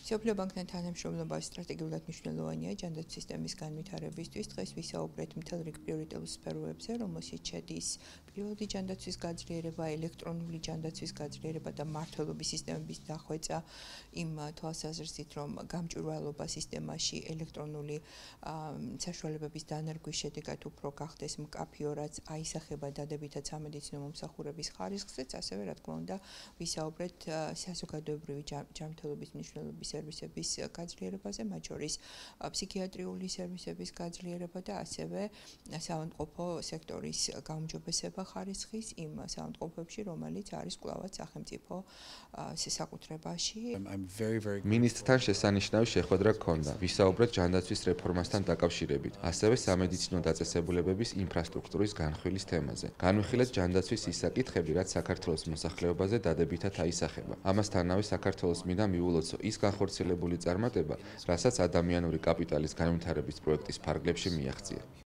მსოფლიო ბანკთან თანამშრომლობა სტრატეგიულად მნიშვნელოვანია ჯანდაცვის სისტემის განვითარებისთვის. დღეს ვისაუბრეთ მთელ რიგ პრიორიტეტულ სფეროებზე, რომელშიც შედის პირველადი ჯანდაცვის გაძლიერება, ელექტრონული ჯანდაცვის გაძლიერება და მმართველობის სისტემების დახვეწა იმ თვალსაზრისით, რომ გამჭვირვალობა სისტემაში ელექტრონული საშუალებების დანერგვის შედეგად უფრო გახდეს მკაფიო, რაც აისახება დადებითად სამედიცინო მომსახურების ხარისხზეც, ასევე რა თქმა უნდა ვისაუბრეთ საზოგადოებრივი ჯანმრთელობის მნიშვნელობის სერვისების გაძლიერებაზე, მათ შორის ფსიქიატრიული სერვისების გაძლიერება და ასევე საავადმყოფო სექტორის გაუმჯობესება ხარისხის იმ საავადმყოფოებში, რომელიც არის კვლავაც სახელმწიფო საკუთრებაში. მინისტრთან შესანიშნავი შეხვედრა ჰქონდა. ვისაუბრეთ ჯანდაცვის რეფორმასთან დაკავშირებით, ასევე სამედიცინო დაწესებულებების ინფრასტრუქტურის განხილვის თემაზე. განვიხილეთ ჯანდაცვის ის საკითხები, რაც საქართველოს მოსახლეობაზე დადებითად აისახება. ამასთანავე საქართველოს მინდა მიულოცო ის განხორციელებული წარმატება, რასაც ადამიანური კაპიტალის განვითარების პროექტის ფარგლებში მიაღწია.